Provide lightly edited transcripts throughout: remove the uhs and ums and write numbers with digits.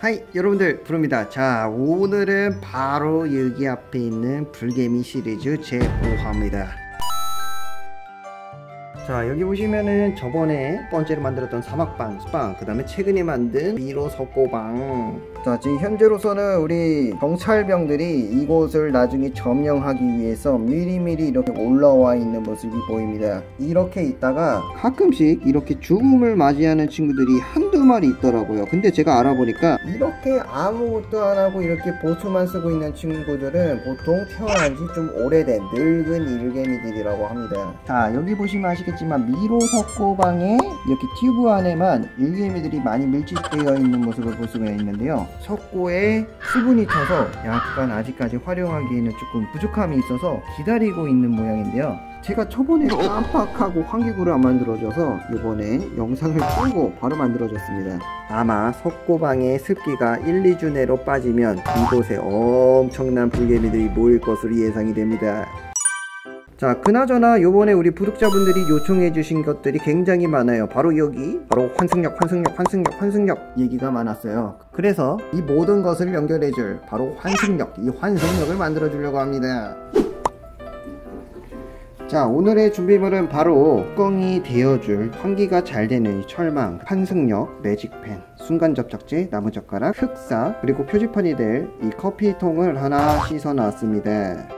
하이 여러분들, 부릅니다. 자, 오늘은 바로 여기 앞에 있는 불개미 시리즈 제5화입니다. 자, 여기 보시면은 저번에 첫 번째로 만들었던 사막방, 숲방, 그 다음에 최근에 만든 미로 석고방. 자, 지금 현재로서는 우리 경찰병들이 이곳을 나중에 점령하기 위해서 미리미리 이렇게 올라와 있는 모습이 보입니다. 이렇게 있다가 가끔씩 이렇게 죽음을 맞이하는 친구들이 한두 마리 있더라고요. 근데 제가 알아보니까 이렇게 아무것도 안 하고 이렇게 보수만 쓰고 있는 친구들은 보통 태어난 지 좀 오래된 늙은 일개미들이라고 합니다. 자, 여기 보시면 아시겠지만 미로 석고방에 이렇게 튜브 안에만 일개미들이 많이 밀집되어 있는 모습을 볼 수가 있는데요. 석고에 수분이 차서 약간 아직까지 활용하기에는 조금 부족함이 있어서 기다리고 있는 모양인데요. 제가 저번에 깜빡하고 환기구를 안 만들어줘서 이번에 영상을 끄고 바로 만들어줬습니다. 아마 석고방의 습기가 1, 2주 내로 빠지면 이곳에 엄청난 불개미들이 모일 것으로 예상이 됩니다. 자, 그나저나 요번에 우리 구독자분들이 요청해 주신 것들이 굉장히 많아요. 바로 여기, 바로 환승역 얘기가 많았어요. 그래서 이 모든 것을 연결해 줄 바로 이 환승역을 만들어 주려고 합니다. 자, 오늘의 준비물은 바로 뚜껑이 되어줄 환기가 잘 되는 철망, 환승역, 매직펜, 순간접착제, 나무젓가락, 흑사, 그리고 표지판이 될 이 커피통을 하나 씻어 놨습니다.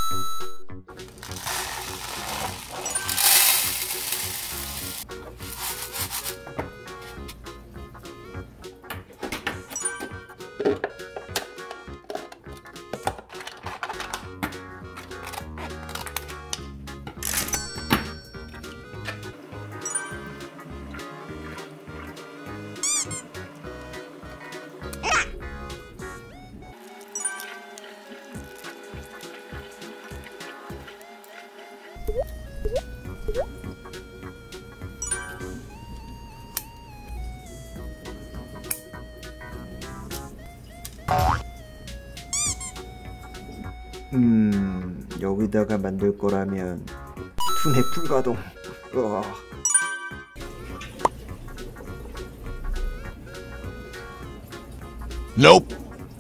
여기다가 만들 거라면 투내 불가동. Nope.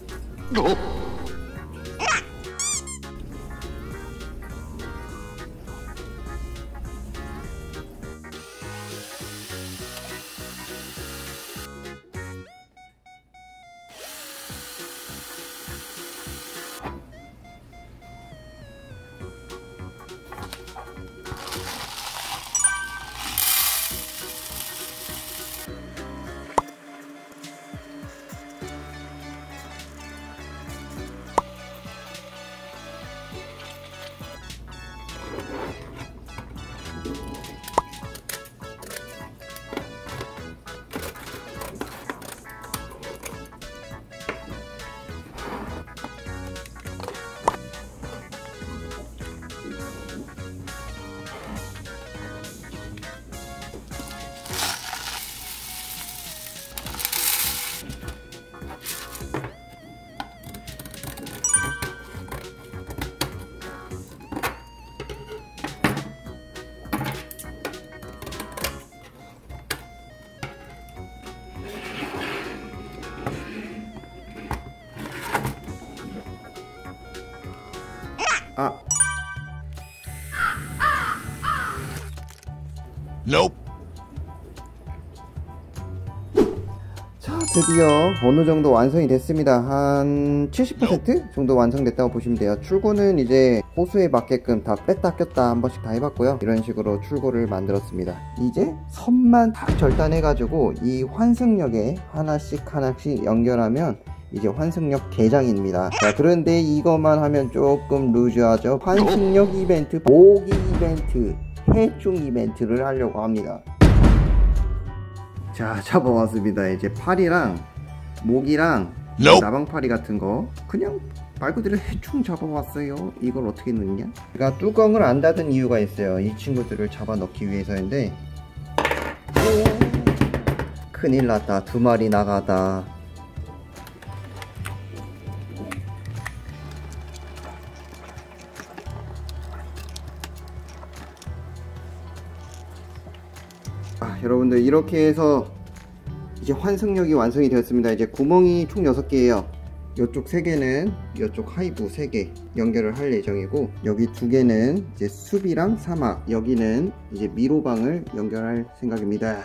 Nope. 자, 드디어 어느 정도 완성이 됐습니다. 한 70% 정도 완성됐다고 보시면 돼요. 출고는 이제 호수에 맞게끔 다 뺐다 꼈다 한 번씩 다 해봤고요. 이런 식으로 출고를 만들었습니다. 이제 선만 다 절단해 가지고 이 환승역에 하나씩 연결하면 이제 환승역 개장입니다. 자, 그런데 이것만 하면 조금 루즈하죠. 환승역 이벤트, 모기 이벤트, 해충 이벤트를 하려고 합니다. 자, 잡아왔습니다. 이제 파리랑 모기랑 나방파리 같은 거 그냥 말 그대로 해충 잡아왔어요. 이걸 어떻게 넣냐? 제가 뚜껑을 안 닫은 이유가 있어요. 이 친구들을 잡아 넣기 위해서인데, 큰일 났다. 두 마리 나가다. 여러분들 이렇게 해서 이제 환승역이 완성이 되었습니다. 이제 구멍이 총 6개예요. 이쪽 3개는 이쪽 하이브 3개 연결을 할 예정이고, 여기 2개는 이제 숲이랑 사막, 여기는 이제 미로방을 연결할 생각입니다.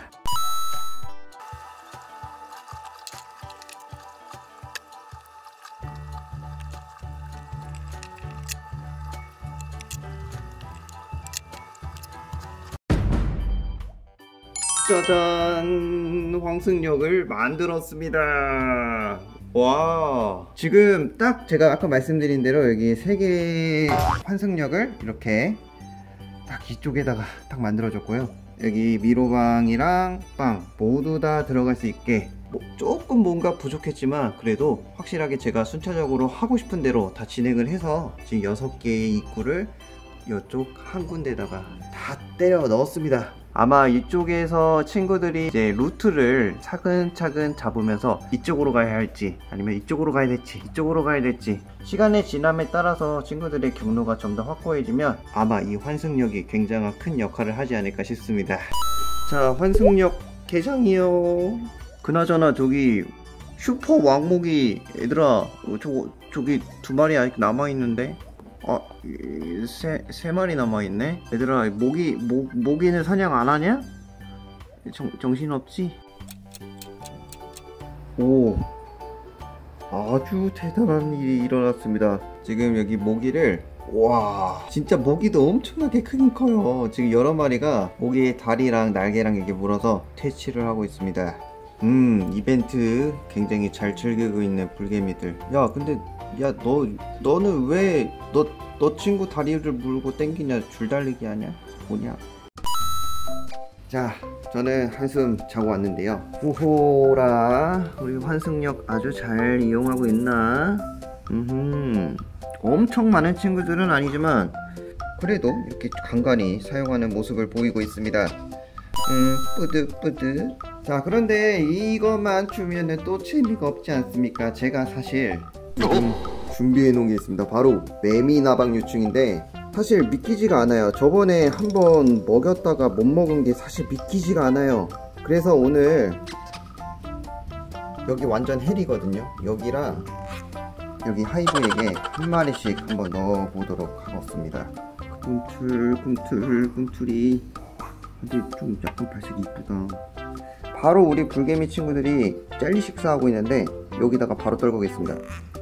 짜잔! 황승역을 만들었습니다. 와, 지금 딱 제가 아까 말씀드린 대로 여기 3개의 환승역을 이렇게 딱 이쪽에다가 딱 만들어줬고요. 여기 미로방이랑 방 모두 다 들어갈 수 있게, 조금 뭔가 부족했지만 그래도 확실하게 제가 순차적으로 하고 싶은 대로 다 진행을 해서 지금 6개의 입구를 이쪽 한 군데다가 다 때려 넣었습니다. 아마 이쪽에서 친구들이 이제 루트를 차근차근 잡으면서 이쪽으로 가야 할지 아니면 이쪽으로 가야 될지 이쪽으로 가야 될지, 시간의 지남에 따라서 친구들의 경로가 좀 더 확고해지면 아마 이 환승역이 굉장한 큰 역할을 하지 않을까 싶습니다. 자, 환승역 개장이요. 그나저나 저기 슈퍼 왕목이, 얘들아, 저기 2마리 아직 남아있는데? 세 마리 남아있네? 얘들아, 모기는 사냥 안 하냐? 정신없지? 오, 아주 대단한 일이 일어났습니다. 지금 여기 모기를, 와, 진짜 모기도 엄청나게 크긴 커요. 지금 여러 마리가 모기의 다리랑 날개랑 이렇게 물어서 퇴치를 하고 있습니다. 이벤트 굉장히 잘 즐기고 있는 불개미들. 야, 근데 야, 너는 왜 너 친구 다리를 물고 땡기냐? 줄달리기 하냐? 뭐냐? 자, 저는 한숨 자고 왔는데요. 오호라, 우리 환승역 아주 잘 이용하고 있나? 엄청 많은 친구들은 아니지만 그래도 이렇게 간간히 사용하는 모습을 보이고 있습니다. 뿌듯뿌듯. 자, 그런데 이것만 주면은 또 재미가 없지 않습니까? 제가 사실 준비해 놓은 게 있습니다. 바로 매미나방 유충인데 사실 믿기지가 않아요. 저번에 한번 먹였다가 못 먹은 게 사실 믿기지가 않아요. 그래서 오늘 여기 완전 헬이거든요. 여기랑 여기 하이브에게 한 마리씩 한번 넣어 보도록 하겠습니다. 꿈틀이 근데 좀 약간 발색이 이쁘다. 바로 우리 불개미 친구들이 젤리 식사하고 있는데 여기다가 바로 떨구겠습니다.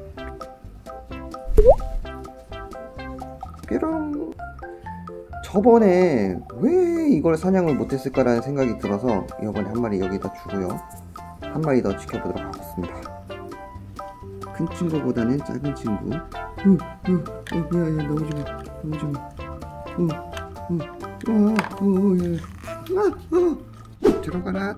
뾰롱. 저번에 왜 이걸 사냥을 못했을까라는 생각이 들어서 이번에 한 마리 여기다 주고요, 한 마리 더 지켜보도록 하겠습니다. 큰 친구보다는 작은 친구. 뭐야, 나오지마. 들어가라.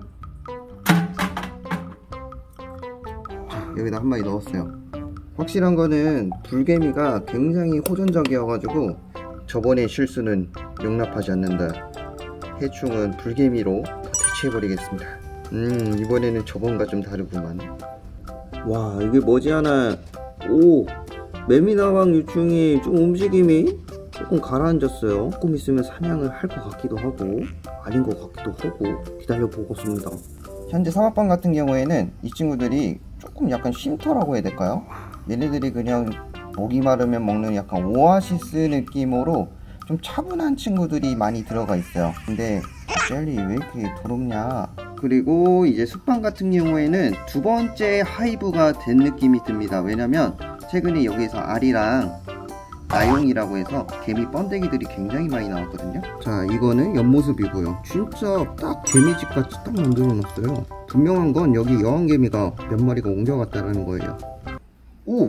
자, 여기다 한 마리 넣었어요. 확실한 거는 불개미가 굉장히 호전적이어가지고 저번의 실수는 용납하지 않는다. 해충은 불개미로 다 대체해버리겠습니다. 이번에는 저번과 좀 다르구만. 와, 이게 머지않아, 오, 매미나방 유충이 좀 움직임이 조금 가라앉았어요. 조금 있으면 사냥을 할 것 같기도 하고 아닌 것 같기도 하고 기다려 보겠습니다. 현재 사막방 같은 경우에는 이 친구들이 조금 약간 쉼터라고 해야 될까요? 얘네들이 그냥 목이 마르면 먹는 약간 오아시스 느낌으로 좀 차분한 친구들이 많이 들어가 있어요. 근데 젤리 왜 이렇게 더럽냐. 그리고 이제 숲방 같은 경우에는 2번째 하이브가 된 느낌이 듭니다. 왜냐면 최근에 여기서 알이랑 나용이라고 해서 개미 번데기들이 굉장히 많이 나왔거든요. 자, 이거는 옆모습이고요. 진짜 딱 개미집 같이 딱 만들어 놨어요. 분명한 건 여기 여왕개미가 몇 마리가 옮겨갔다라는 거예요. 오!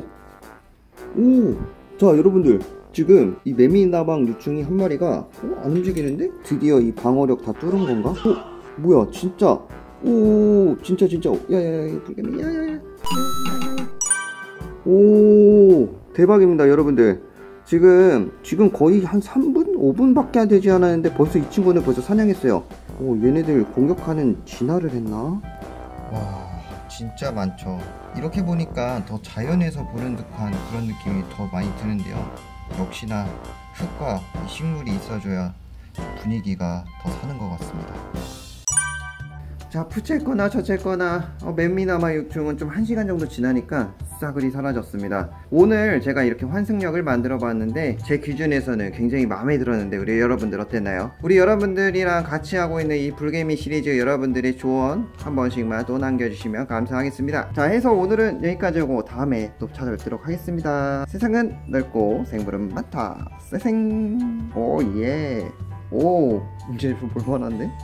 자, 여러분들, 지금 이 매미나방 유충이 한 마리가 안 움직이는데? 드디어 이 방어력 다 뚫은 건가? 뭐야, 진짜. 오, 진짜. 야야야, 불개미, 야야야. 오, 대박입니다, 여러분들. 지금 거의 한 3분? 5분밖에 안 되지 않았는데 벌써 이 친구는 벌써 사냥했어요. 오, 얘네들 공격하는 진화를 했나? 와, 진짜 많죠. 이렇게 보니까 더 자연에서 보는 듯한 그런 느낌이 더 많이 드는데요. 역시나 흙과 식물이 있어줘야 분위기가 더 사는 것 같습니다. 자, 부채거나 저채거나 맨미나마 육중은 좀 1시간 정도 지나니까 싸그리 사라졌습니다. 오늘 제가 이렇게 환승역을 만들어 봤는데 제 기준에서는 굉장히 마음에 들었는데 우리 여러분들 어땠나요? 우리 여러분들이랑 같이 하고 있는 이 불개미 시리즈 여러분들의 조언 한 번씩만 또 남겨주시면 감사하겠습니다. 자, 해서 오늘은 여기까지고 다음에 또 찾아뵙도록 하겠습니다. 세상은 넓고 생물은 많다. 세생. 오 예. 오 이제 볼만한데?